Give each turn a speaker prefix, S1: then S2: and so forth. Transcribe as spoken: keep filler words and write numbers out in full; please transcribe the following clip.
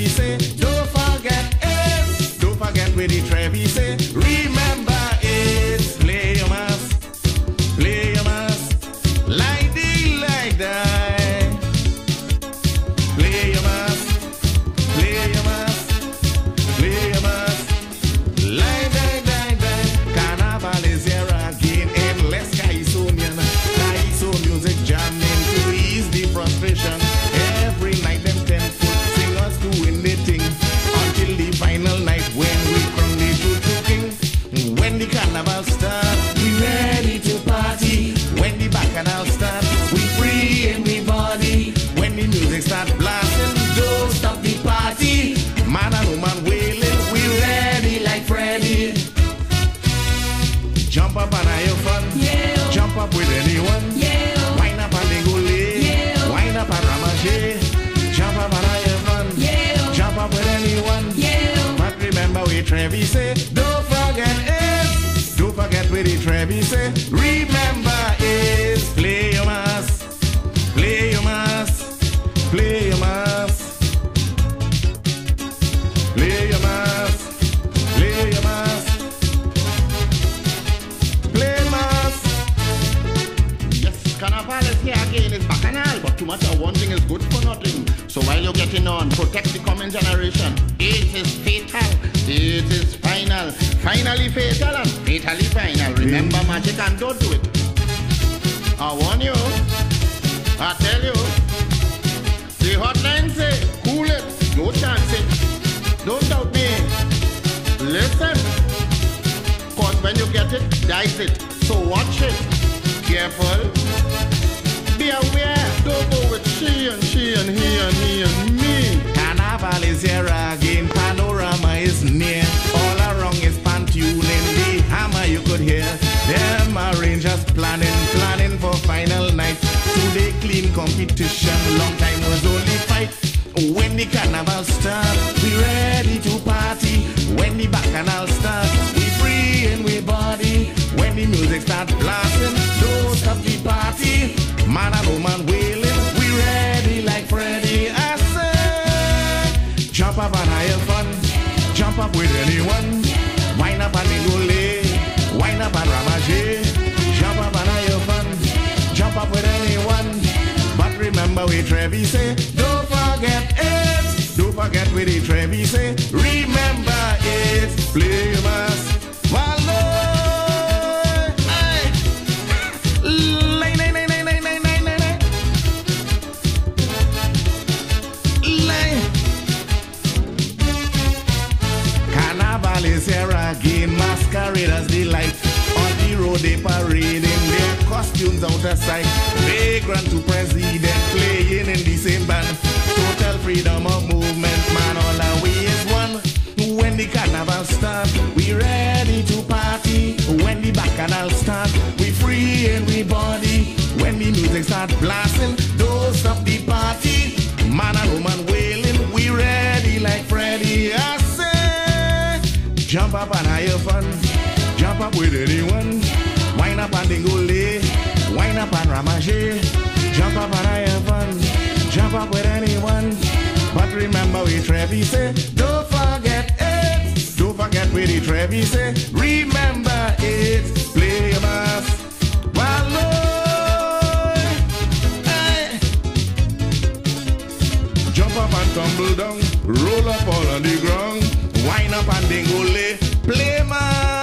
S1: Trevis say. Don't forget it. Don't forget where the Trevis say. Remember it. Play your mass. Play your mass. Like the like that. Play your mass. Play your mass. Play your mass. Like that, that, that. Carnival is here again. Endless Caisonian. Caiso music jamming to ease the frustration. Every night them ten foot singers doing the thing until the final night when we crown the true true king. When the carnival start, we ready to party. When the bacchanal start, we free everybody. When the music start blasting, don't stop the party. Man and woman wailing, we ready like Freddy. Jump up and have your fun. Yeah. Jump up with anyone. Yeah. Wind up and they go lay. Yeah. Wind up and ramage. Jump up and have your fun. Yeah. Jump up with anyone. Yeah. But remember we Trevis say, don't forget it. Don't forget where the Trevis say. Remember it. Play your mass. Play your mass. Play your mass. Play your mass. Play your mass. Play mass.
S2: Yes, Carnival is here again. It's bacchanal, but too much of one thing is good for nothing. So while you're getting on, protect the coming generation. It is fatal. It is final. Finally fatal and fatally final. Remember magic and don't do it. I warn you. I tell you. The hotline say, cool it. Don't chance it. Don't doubt me. Listen. Cause when you get it, dice it. So watch it. Careful. Be aware. Don't go with she and she and he and he and me.
S1: Carnival is here again. Panorama is near. All around is pan tuning. The hammer you could hear. Them arrangers planning, planning for final night. Today clean competition. Long time was only fight. When the carnival start, we ready to party. When the bacchanal start, we free and we body. When the music start blasting, don't stop the party. Man and woman wailing, we ready like Freddy. I say, jump up and have fun. Jump up with anyone. Wind up and dingole. Wind up and ramage. Jump up and have fun. Jump up with anyone. But remember we Trevis say, don't forget it. Don't forget where the Trevis say. Remember it. Play your mass. Carnival is here again. Masqueraders delight. On the road they parading their costumes out of sight. Vagrant to president playing in the same band. Total freedom of movement, man, all our way is one. When the carnival start, we ready to party. When the bacchanal start, we free everybody. When the music start blasting, don't stop the party. Man and woman wailing, we ready like Freddy. I say, jump up and have your fun. Jump up with anyone. Wind up and dingole. Wind up and ramage. Jump up and have your fun. Jump up with anyone. But remember we Trevis say, don't forget it. Don't forget where the Trevis say. Remember it. Play your mass. Well, Lord. Hey. Jump up and tumble down. Roll up all on the ground. Wind up and dingole. Play mass.